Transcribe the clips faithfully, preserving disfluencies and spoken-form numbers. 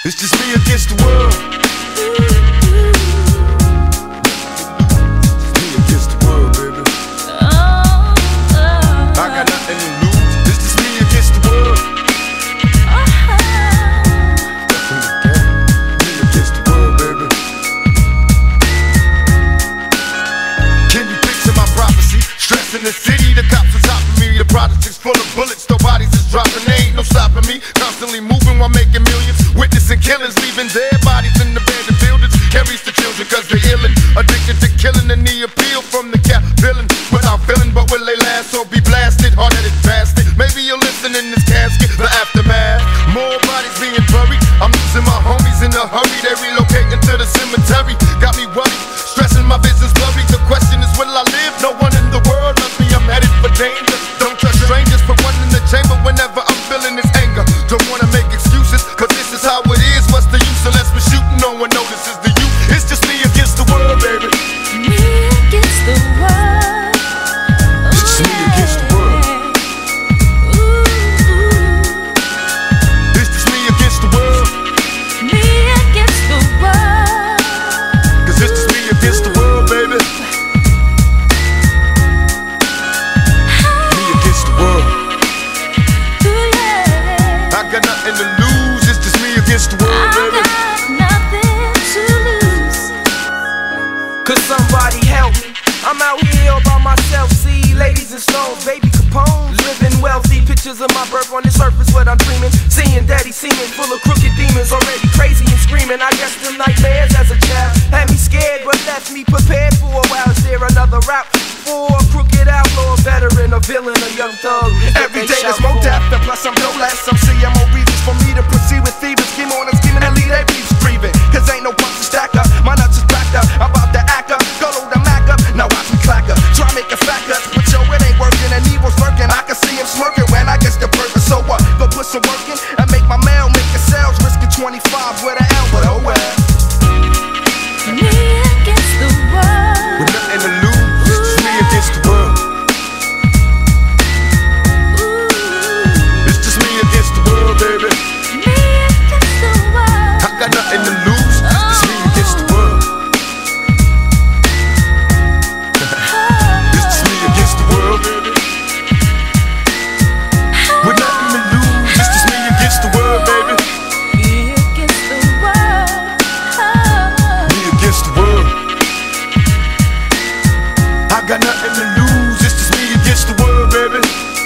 It's just me against the world. Me against the world, baby. I got nothing to lose. It's just me against the world. Me against the world, baby. Can you picture my prophecy? Stress in the city, the cops are topping me. The projects full of bullets, no bodies is dropping. There ain't no stopping me. Constantly moving while making millions. Witnessing killings, leaving dead bodies in the abandoned buildings. Carries the children cause they're illin'. Addicted to killing and the appeal from the cap villain. Without feeling, but will they last or be blasted? Hard-headed bastard. Maybe you'll listen in this casket. The aftermath. More bodies being buried. I'm losing my homies in a hurry. They relocating to the cemetery. Got me worried. Stressing my vision's blurry. The question is, will I live? No one in the world loves me. I'm headed for danger. Don't trust strangers. Put one in the chamber whenever I'm feeling this anger. Don't wanna make excuses, cause this is how it is. What's the use unless we're shooting? No one notices the youth. It's just me against the world, baby. Me against the world. It's just me against the world. It's just me against the world. Me against the world. Cause it's just me against the world, baby. Me against the world. I got nothing to lose. It's just me against the world, baby. Could somebody help me? I'm out here all by myself. See ladies and stones, baby Capone, living wealthy. Pictures of my birth on the surface, what I'm dreaming. Seeing daddy seeming full of crooked demons, already crazy and screaming. I guess them nightmares as a child had me scared, but left me prepared for a while. Is there another route for a crooked outlaw, a veteran, a villain, a young thug? Every day there's more death, and plus I'm no less. Some see I'm more reasons for me to proceed with thieves. Scheme on and scheming and lead their beefs breathing. Cause ain't no punch to stack up. My nuts is backed up. I'm about to act up. Go load the Mac up. Now watch me clack up. Try make a fact up. But yo, it ain't working and evil's lurking. I can see him smirking when I get the purpose. So what? Go put some work in and make my mail, make a sales. Risking twenty-five with an L, but oh well. Me against the world. With nothing to lose. It's just me against the world. It's just me against the world, baby. Me against the world. I got nothing to lose. It's just me against the world. It's just me against the world, baby. With nothing to lose. It's just me against the world, baby. Me against the world. Me against the world. I got nothing to lose. It's just me against the world, baby.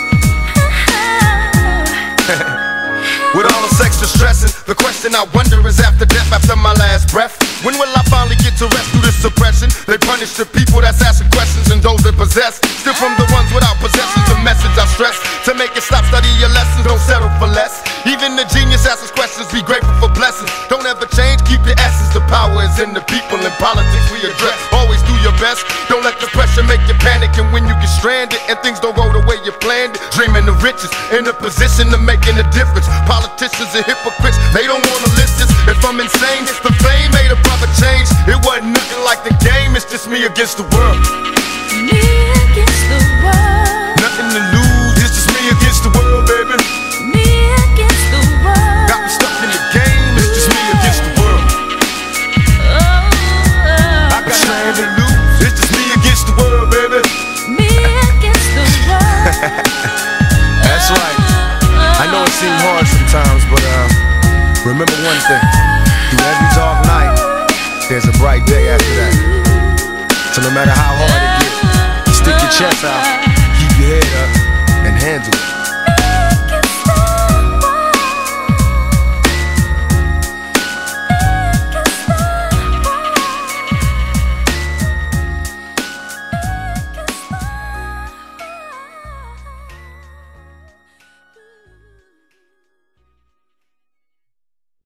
With all this extra stressing, the question I wonder is after death, after my last breath, when will I finally get to rest through this suppression? They punish the people that's asking questions and those that possess. Still from the ones without possessions, the message I stress. To make it stop, study your lessons, don't settle for less. Even the genius asks questions, be grateful for blessings. Don't ever change, keep your essence. The power is in the people, in politics we address. Always do your best, don't let the pressure make you panic. And when you get stranded and things don't go the way you planned it, dreaming of riches, in a position of making a difference. Politicians and hypocrites, they don't wanna listen. If I'm insane, it's the fame made a brother change. It wasn't nothing like the game, it's just me against the world. Me against the world. Nothing to lose, it's just me against the world, baby. Me against the world. Got me stuck in the game, it's just me against the world. I got nothing to lose, it's just me against the world, baby. Me against the world. That's right. I know it seems hard sometimes, but uh, remember one thing. Through every dark night, there's a bright day after that. So no matter how hard it gets, you stick your chest out